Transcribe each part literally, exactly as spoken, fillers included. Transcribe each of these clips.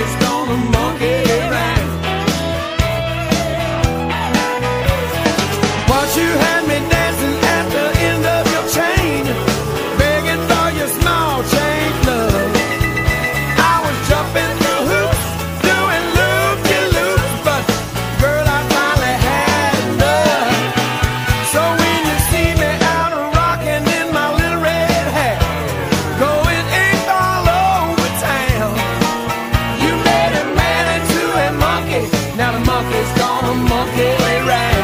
monkey's gonna monkey around. Once you had me dancing at the end of your chain, begging for your small change, love. I was jumping through hoops, doing loop-de-loops, but girl, I finally had enough. So when you see me out rocking in my little red hat, going eight all over town, you made a man into a monkey. Now the monkey's gonna monkey around.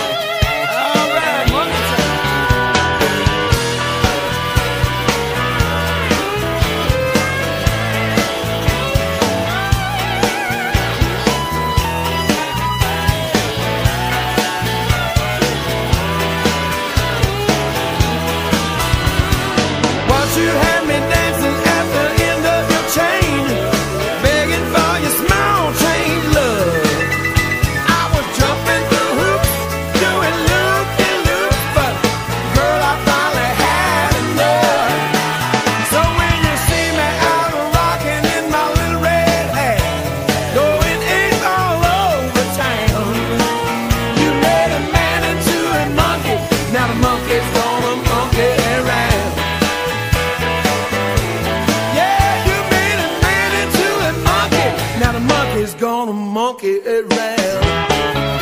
You had me dancing at the end of your chain, begging for your small change, love. I was jumping through hoops, doing loop-de-loops, but girl, I finally had enough. So when you see me out rocking in my little red hat, going eight all over town, you made a man into a monkey. Now the monkey's gonna monkey around. Now the monkey's gonna monkey around.